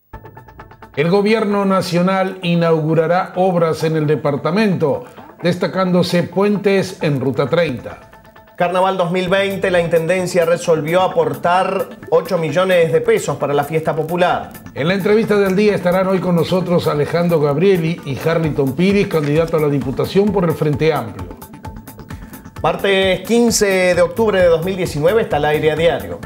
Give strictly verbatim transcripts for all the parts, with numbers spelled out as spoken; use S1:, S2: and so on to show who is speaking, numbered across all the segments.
S1: El gobierno nacional inaugurará obras en el departamento, destacándose puentes en Ruta treinta.
S2: Carnaval dos mil veinte, la Intendencia resolvió aportar ocho millones de pesos para la fiesta popular.
S1: En la entrevista del día estarán hoy con nosotros Alejandro Gabrieli y Harlington Pires, candidato a la Diputación por el Frente Amplio.
S2: Martes quince de octubre de dos mil diecinueve está al aire a diario.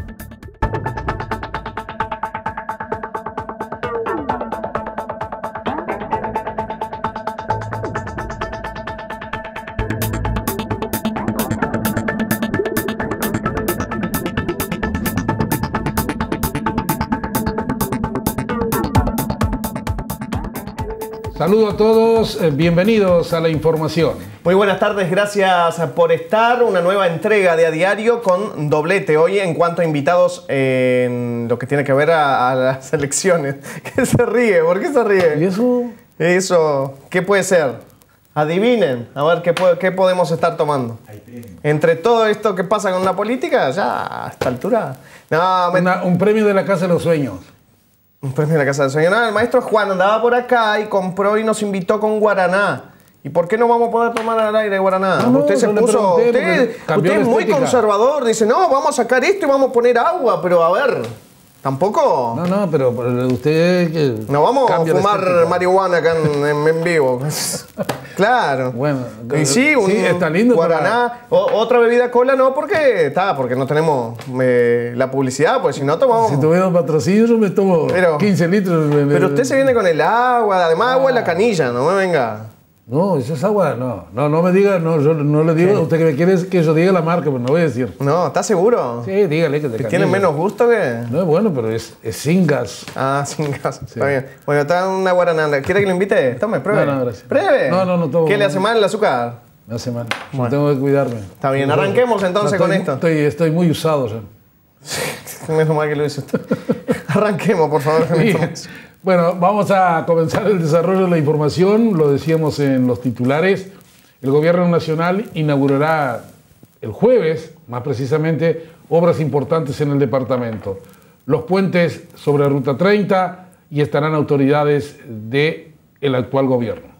S1: Saludos a todos, bienvenidos a la información.
S2: Muy buenas tardes, gracias por estar. Una nueva entrega de A Diario con doblete hoy en cuanto a invitados en lo que tiene que ver a, a las elecciones. ¿Qué se ríe? ¿Por qué se ríe?
S1: ¿Y eso?
S2: Eso, ¿qué puede ser? Adivinen, a ver qué, qué podemos estar tomando. Entre todo esto que pasa con la política, ya a esta altura... No, me...
S1: Una, un premio de la Casa de los Sueños.
S2: Un premio de la Casa del Sueño. No, el maestro Juan andaba por acá y compró y nos invitó con guaraná. ¿Y por qué no vamos a poder tomar al aire guaraná?
S1: No, no,
S2: usted se puso... Usted, usted es muy conservador. Dice, no, vamos a sacar esto y vamos a poner agua. Pero a ver, ¿tampoco?
S1: No, no, pero usted...
S2: No vamos a fumar marihuana acá en, en, en vivo. Claro.
S1: Bueno,
S2: y sí, un
S1: sí, está lindo
S2: guaraná. Para... O, otra bebida cola no, porque está, porque no tenemos eh, la publicidad, pues si no tomamos.
S1: Si tuviera patrocinio, yo me tomo pero, quince litros. Me,
S2: pero usted se viene con el agua, además ah. agua en la canilla, no me venga.
S1: No, eso es agua, no. No, no me diga, no, yo no le digo, sí. Usted que me quiere que yo diga la marca, pero no voy a decir.
S2: No, ¿está seguro?
S1: Sí, dígale que te
S2: ¿Tiene menos gusto que...?
S1: No es bueno, pero es, es sin gas.
S2: Ah, sin gas, sí. Está bien. Bueno, está una guarananda. ¿Quiere que lo invite? Tome, pruebe.
S1: No, no, gracias.
S2: Pruebe.
S1: No, no, no tomo.
S2: ¿Qué le hace mal el azúcar?
S1: Me hace mal. Bueno. Tengo que cuidarme.
S2: Está bien, arranquemos entonces
S1: no,
S2: estoy,
S1: con
S2: esto.
S1: Estoy, estoy muy usado ya.
S2: Menos mal que lo hizo usted. Arranquemos, por favor.
S1: Bueno, vamos a comenzar el desarrollo de la información. Lo decíamos en los titulares. El gobierno nacional inaugurará el jueves, más precisamente, obras importantes en el departamento. Los puentes sobre Ruta treinta y estarán autoridades del actual gobierno.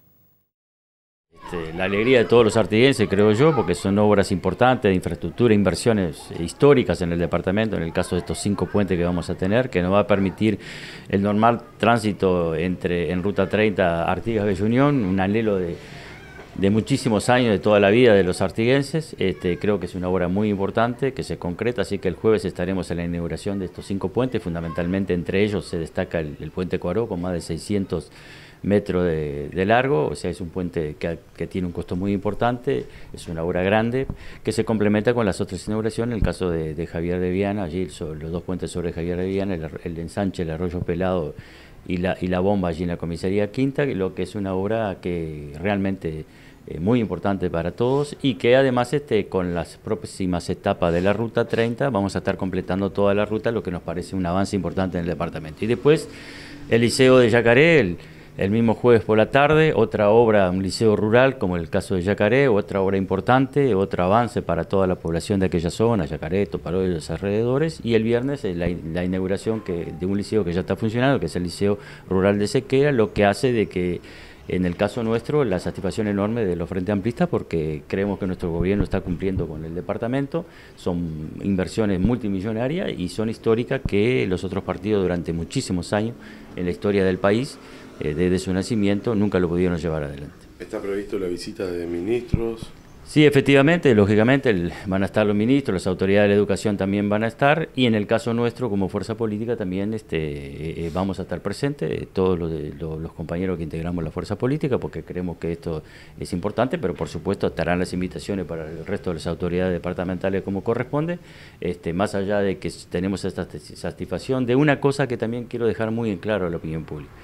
S3: La alegría de todos los artiguenses, creo yo, porque son obras importantes de infraestructura, inversiones históricas en el departamento, en el caso de estos cinco puentes que vamos a tener, que nos va a permitir el normal tránsito entre en Ruta treinta, Artigas, Bella Unión, un anhelo de, de muchísimos años, de toda la vida de los artiguenses. Este, creo que es una obra muy importante, que se concreta, así que el jueves estaremos en la inauguración de estos cinco puentes, fundamentalmente entre ellos se destaca el, el puente Cuaró, con más de seiscientos metros de, de largo, o sea, es un puente que, que tiene un costo muy importante, es una obra grande, que se complementa con las otras inauguraciones, en el caso de, de Javier de Viana, allí sobre, los dos puentes sobre Javier de Viana, el, el ensanche, el Arroyo Pelado y la, y la bomba allí en la comisaría Quinta, lo que es una obra que realmente eh, muy importante para todos y que además este, con las próximas etapas de la Ruta treinta vamos a estar completando toda la ruta, lo que nos parece un avance importante en el departamento. Y después el Liceo de Yacaré, el, El mismo jueves por la tarde, otra obra, un liceo rural, como el caso de Yacaré, otra obra importante, otro avance para toda la población de aquella zona, Yacaré, Toparó y los alrededores, y el viernes la, la inauguración que, de un liceo que ya está funcionando, que es el Liceo Rural de Sequera, lo que hace de que, en el caso nuestro, la satisfacción enorme de los Frente Amplistas, porque creemos que nuestro gobierno está cumpliendo con el departamento, son inversiones multimillonarias y son históricas que los otros partidos durante muchísimos años en la historia del país, Eh, desde su nacimiento, nunca lo pudieron llevar adelante.
S4: ¿Está previsto la visita de ministros?
S3: Sí, efectivamente, lógicamente el, van a estar los ministros, las autoridades de la educación también van a estar, y en el caso nuestro, como fuerza política, también este, eh, vamos a estar presentes, eh, todos los, de, los, los compañeros que integramos la fuerza política, porque creemos que esto es importante, pero por supuesto estarán las invitaciones para el resto de las autoridades departamentales como corresponde, este, más allá de que tenemos esta satisfacción de una cosa que también quiero dejar muy en claro a la opinión pública.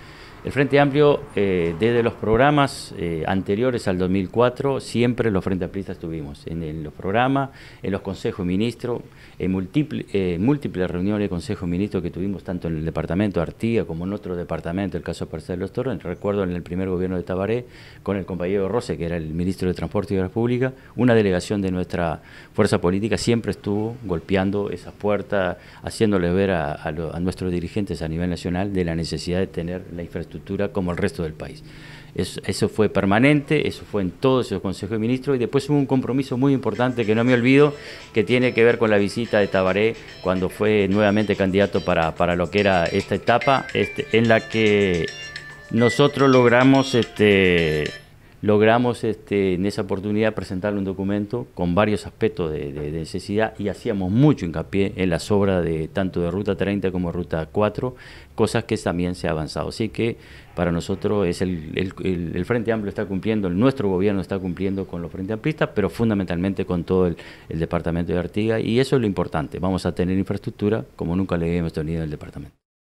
S3: El Frente Amplio, eh, desde los programas eh, anteriores al dos mil cuatro, siempre los Frente Amplistas estuvimos en, en los programas, en los consejos de ministros, en múltiples, eh, múltiples reuniones de consejos de ministros que tuvimos tanto en el departamento de Artigas como en otro departamento, el caso de Parcel de los Toros. Recuerdo en el primer gobierno de Tabaré, con el compañero Rose, que era el ministro de Transporte y Obras Públicas, una delegación de nuestra fuerza política siempre estuvo golpeando esas puertas, haciéndole ver a, a, lo, a nuestros dirigentes a nivel nacional de la necesidad de tener la infraestructura como el resto del país. Eso, eso fue permanente, eso fue en todos esos consejos de ministros, y después hubo un compromiso muy importante que no me olvido, que tiene que ver con la visita de Tabaré cuando fue nuevamente candidato para, para lo que era esta etapa, este, en la que nosotros logramos este, logramos este, en esa oportunidad presentarle un documento con varios aspectos de, de, de necesidad, y hacíamos mucho hincapié en las obras de tanto de Ruta treinta como Ruta cuatro, cosas que también se ha avanzado. Así que para nosotros es el, el, el, el Frente Amplio está cumpliendo, el nuestro gobierno está cumpliendo con los Frente Amplistas, pero fundamentalmente con todo el, el departamento de Artigas, y eso es lo importante. Vamos a tener infraestructura como nunca le hemos tenido en el departamento.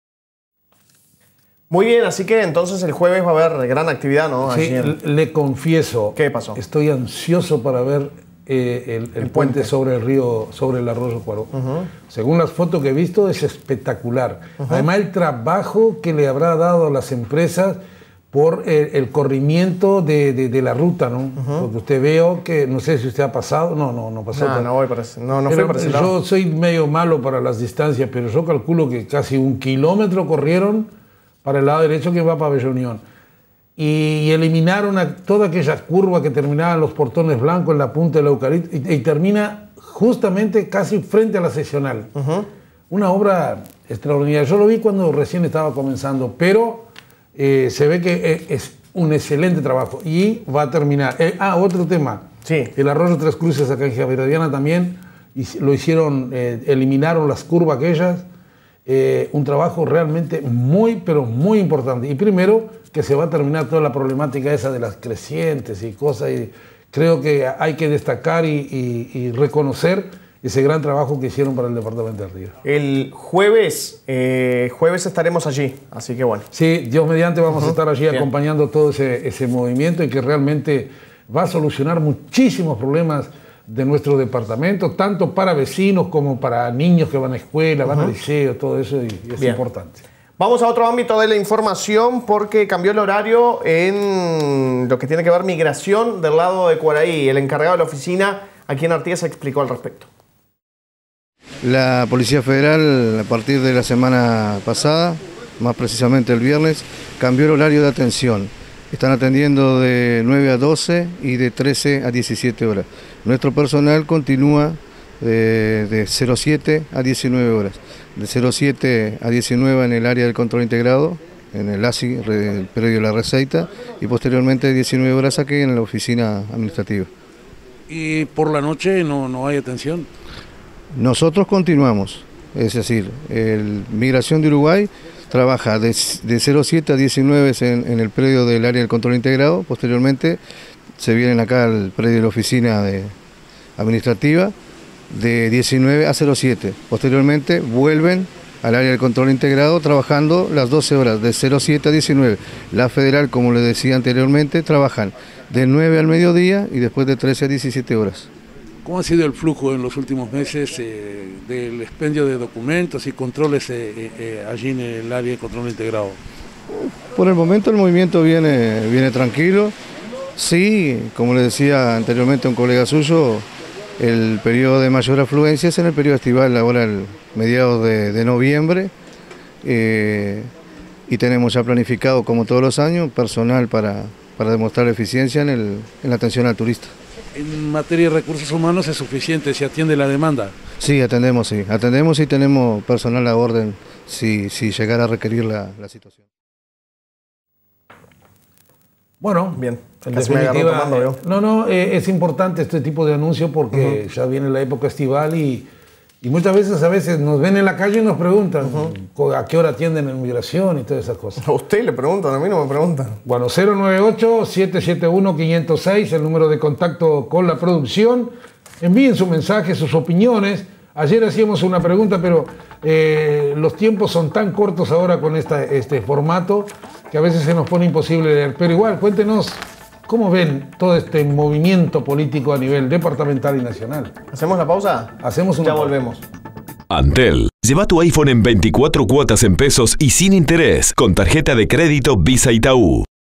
S2: Muy bien, así que entonces el jueves va a haber gran actividad, ¿no?
S1: Sí, en... le confieso.
S2: ¿Qué pasó?
S1: Estoy ansioso para ver eh, el, el, el puente. puente sobre el río, sobre el arroyo Cuaro. Uh-huh. Según las fotos que he visto, es espectacular. Uh-huh. Además, el trabajo que le habrá dado a las empresas por el, el corrimiento de, de, de la ruta, ¿no? Uh-huh. Porque usted veo que, no sé si usted ha pasado, no, no, no pasó.
S2: No, no voy para ese, no, no fui para ese lado.
S1: Yo soy medio malo para las distancias, pero yo calculo que casi un kilómetro corrieron para el lado derecho que va para Bella Unión. Y, y eliminaron a toda aquella curva que terminaba en los portones blancos en la punta del eucalipto y, y termina justamente casi frente a la seccional. Uh-huh. Una obra extraordinaria. Yo lo vi cuando recién estaba comenzando, pero eh, se ve que es un excelente trabajo y va a terminar. Eh, ah, otro tema.
S2: Sí.
S1: El arroyo Tres Cruces acá en Javierdiana también y lo hicieron, eh, eliminaron las curvas aquellas. Eh, un trabajo realmente muy, pero muy importante. Y primero, que se va a terminar toda la problemática esa de las crecientes y cosas. Y creo que hay que destacar y, y, y reconocer ese gran trabajo que hicieron para el departamento de Artigas.
S2: El jueves, eh, jueves estaremos allí, así que bueno.
S1: Sí, Dios mediante vamos uh-huh. a estar allí Bien. acompañando todo ese, ese movimiento y que realmente va a solucionar muchísimos problemas de nuestro departamento, tanto para vecinos como para niños que van a escuela, uh-huh. van a liceo, todo eso, y, y es Bien. importante.
S2: Vamos a otro ámbito de la información porque cambió el horario en lo que tiene que ver migración del lado de Cuaraí. El encargado de la oficina aquí en Artigas explicó al respecto.
S5: La Policía Federal, a partir de la semana pasada, más precisamente el viernes, cambió el horario de atención. Están atendiendo de nueve a doce y de trece a diecisiete horas. Nuestro personal continúa de, de cero siete a diecinueve horas. De cero siete a diecinueve en el área del control integrado, en el A S I, el predio de la Receita, y posteriormente diecinueve horas aquí en la oficina administrativa.
S6: ¿Y por la noche no, no hay atención?
S5: Nosotros continuamos, es decir, el Migración de Uruguay trabaja de, de cero siete a diecinueve en, en el predio del área del control integrado, posteriormente se vienen acá al predio de la oficina de, administrativa de diecinueve a cero siete, posteriormente vuelven al área del control integrado trabajando las doce horas de cero siete a diecinueve. La federal, como les decía anteriormente, trabajan de nueve al mediodía y después de trece a diecisiete horas.
S6: ¿Cómo ha sido el flujo en los últimos meses eh, del expendio de documentos y controles eh, eh, allí en el área de control integrado?
S5: Por el momento el movimiento viene, viene tranquilo. Sí, como le decía anteriormente a un colega suyo, el periodo de mayor afluencia es en el periodo estival, ahora el mediados de, de noviembre. Eh, y tenemos ya planificado, como todos los años, personal para, para demostrar eficiencia en, el, en la atención al turista.
S6: En materia de recursos humanos es suficiente, ¿se atiende la demanda?
S5: Sí, atendemos, sí. Atendemos y tenemos personal a orden si, si llegara a requerir la, la situación.
S2: Bueno, bien.
S1: En definitiva, tomando, ¿no? no, no eh, es importante este tipo de anuncio porque uh-huh. ya viene la época estival y, y muchas veces a veces nos ven en la calle y nos preguntan uh-huh. a qué hora atienden en migración y todas esas cosas.
S2: A usted le preguntan, a mí no me preguntan.
S1: Bueno, cero nueve ocho, siete siete uno, cinco cero seis, el número de contacto con la producción. Envíen su mensaje, sus opiniones. Ayer hacíamos una pregunta, pero eh, los tiempos son tan cortos ahora con esta, este formato que a veces se nos pone imposible leer. Pero igual, cuéntenos, ¿cómo ven todo este movimiento político a nivel departamental y nacional?
S2: ¿Hacemos la pausa?
S1: Hacemos una
S2: Ya
S1: pausa.
S2: volvemos.
S7: Antel. Lleva tu iPhone en veinticuatro cuotas en pesos y sin interés con tarjeta de crédito Visa Itaú.